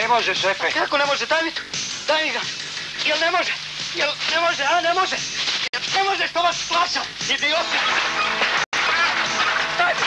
Ne može, šefe. Kako ne može, David? Daj ga. Jel ne može? Jel ne može, a ne može? Ne može što vas plaća, idioti! Daj!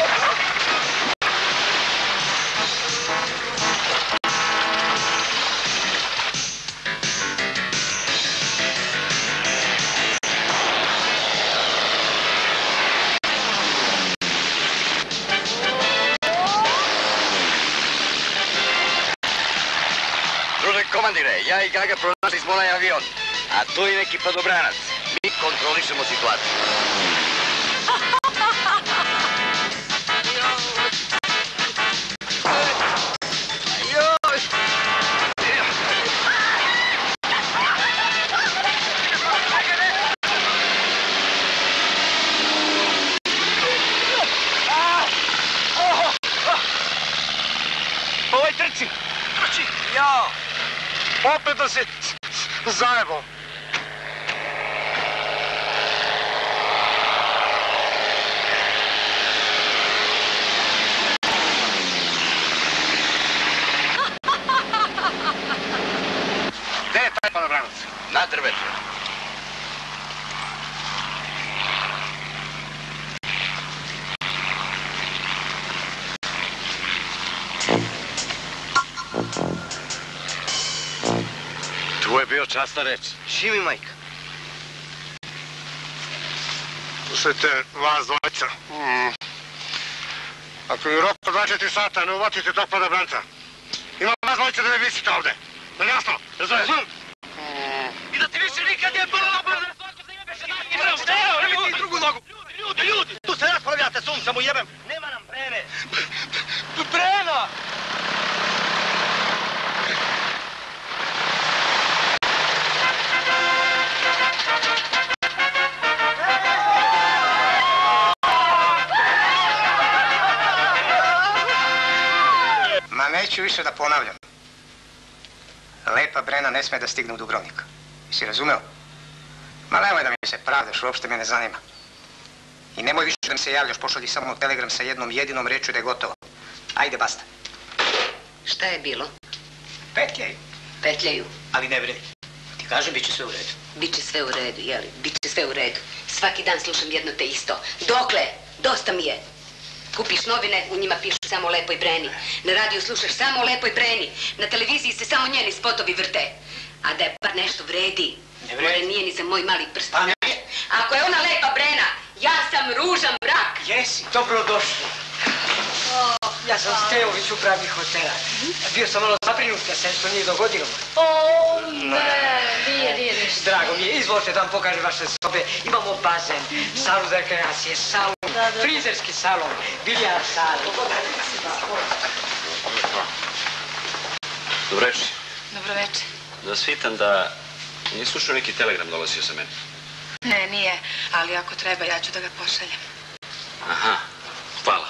Komandire, ja i Gaga pronašli smo onaj avion, a tu je neki padobranac. Mi kontrolišemo situaciju. Ovaj trči! Trči! Jao! Opet da si zajebao. Gde je taj padobranac? Na drvetu. Tu je bio časna reč. Živi, majka. Slušajte, vas dvojica. Ako mi u roku 24 sata ne uvatite tog padobranca, ima vas dvojica da ne visite ovde. Da li jasno? Razumiješ? I da ti više nikad nije bilo dobro da svako zajebeš jedan. Evo, ti drugu nogu. Ljudi! Tu se raspravljate, sunca mu jebem. Nema nam Brene. Brena! Neću više da ponavljam. Lepa Brena ne sme da stigne u Dubrovnik. Jesi razumeo? Ma nemoj da mi se pravdaš, uopšte me ne zanima. I nemoj više da mi se javljaš, pošalji samo telegram sa jednom jedinom rečju da je gotovo. Ajde, basta. Šta je bilo? Petljaju. Petljaju. Ali ne vredi. Ti kažem, bit će sve u redu. Biće sve u redu, jeli? Biće sve u redu. Svaki dan slušam jedno te isto. Dokle? Dosta mi je. Kupiš novine, u njima pišu samo o Lepoj Breni. Na radiju slušaš samo o Lepoj Breni. Na televiziji se samo njeni spotovi vrte. A da je bar nešto vredi, more nije ni za moj mali prst. Pa ne. Ako je ona Lepa Brena, ja sam Ruža Mrak. Jesi, dobrodošli. Ja sam Stejović, upravnik hotela. Bio sam malo zabrinut da se nešto nije dogodilo. Ne, nije ništa. Drago mi je, izvolite da vam pokažem vaše sobe. Imamo bazen, salu za rekreacije, salu, frizerski salon, bilijard salu. Dobro večer. Dobro večer. Da vas pitam da nije slušao neki telegram dolazio sa mene. Ne, nije, ali ako treba ja ću da ga pošaljem. Aha, hvala.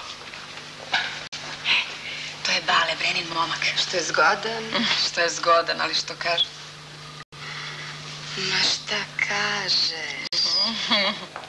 To je Bale, Brenin momak. Što je zgodan? Što je zgodan, ali što kaže? Ma šta kažeš?